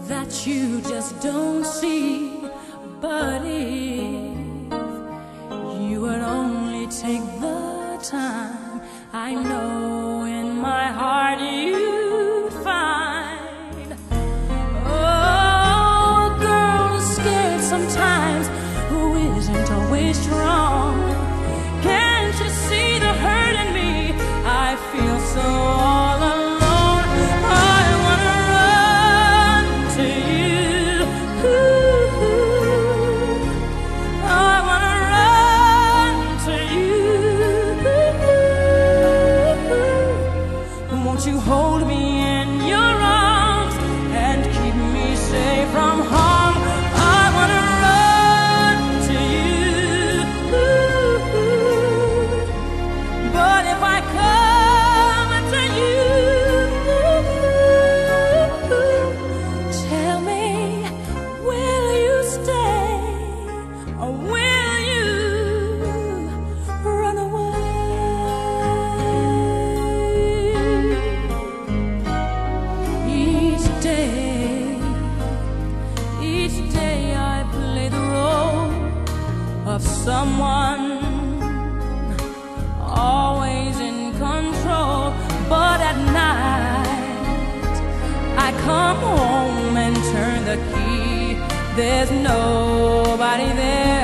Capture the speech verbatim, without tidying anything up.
that you just don't see. But if you would only take the time, I know in my heart you'd find. Oh, a girl is scared sometimes, who isn't always strong. Can't you see the hurt in me? I feel so all alone. I wanna run to you. Ooh, I wanna run to you. Won't you hold me in your arms and keep me safe from harm? I wanna run to you. But if I come to you, tell me, will you stay or will you run away? Each day, each day I play the role of someone always in control, but at night I come home and turn the key. There's nobody there.